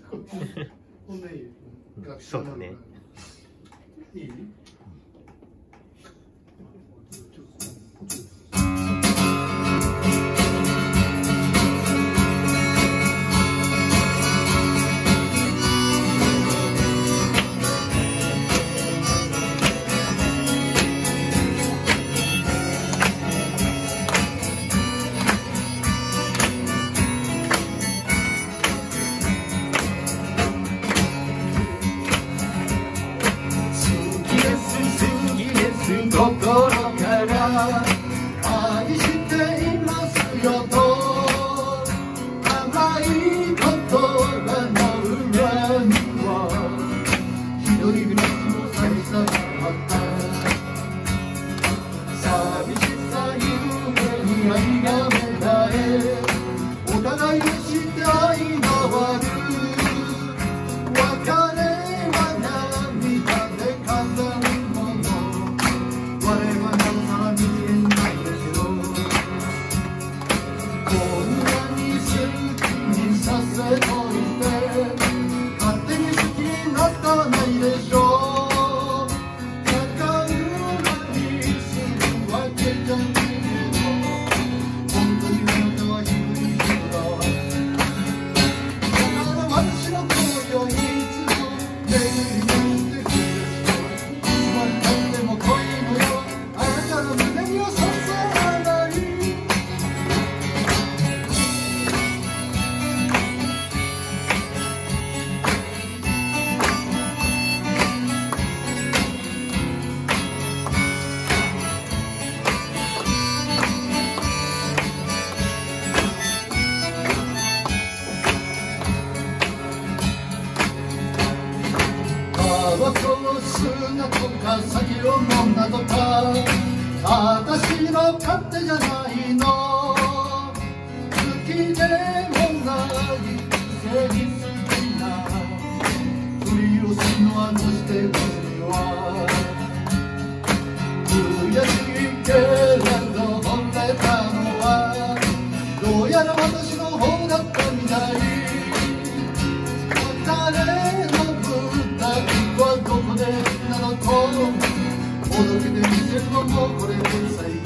こんないい。 そうだね。 いい。心から愛していますよと甘い言葉の裏には一人暮らしの寂しさがあった寂しさゆえに愛が芽生えお互いにして愛がわる別れは涙で飾る我はなおさら見えないけどこんなに好きにさせといて勝手に好きになったないでしょう仲うまにするわけじゃないけど本当にあなたはひどい人だだから私の声をいつも巡り巡ってくるいつまでたっても恋のよ胸には刺さらないタバコを吸うなとか酒を飲んだとか私の勝手じゃないの好きでもないくせに好きなふりをするのはどうして私は悔しいけれど惚れたのはどうやら私の方だったみたい別れの舞台はどこでなのと届けてみせるのもこれで最後